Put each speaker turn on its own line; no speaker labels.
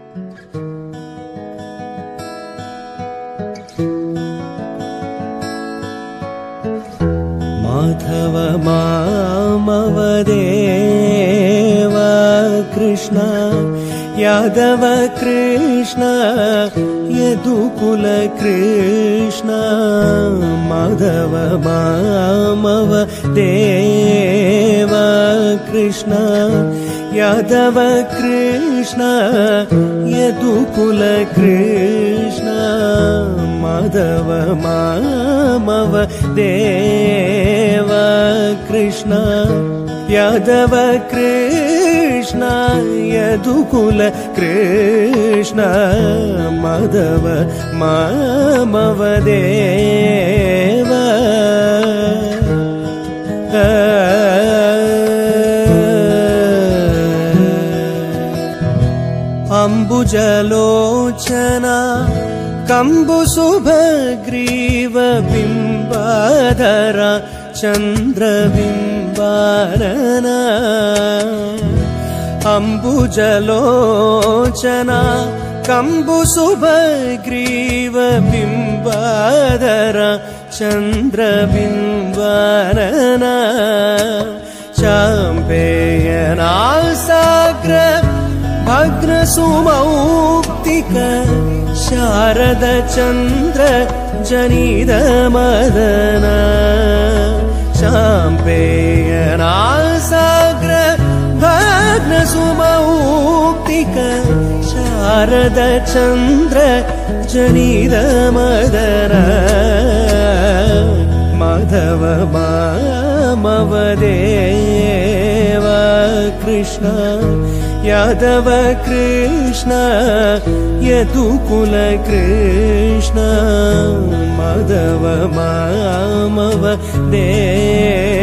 माधव मामवदेव कृष्ण यादव कृष्ण यदुकुल कृष्ण माधव मामवदेव कृष्ण यादव कृष्ण यदुकुल कृष्ण माधव मामवदेव कृष्ण यादव कृष्ण यदुकुल कृष्ण माधव मामवदेव अम्बुजलोचना कम्बुसुभग्रीव बिम्बाधर चन्द्रबिम्बानना अम्बुजलोचना कम्बुसुभग्रीव बिम्बाधर चन्द्रबिम्बानना चाम्पेयनासाग्र भग्नसुमौक्तिक शारद चन्द्र जनित मदना चाम्पेयनासाग्र भग्नसुमौक्तिक शारद चन्द्र जनित मदना माधव मामवदेव कृष्ण यादव कृष्ण यदुकुल कृष्ण माधव मामवदेव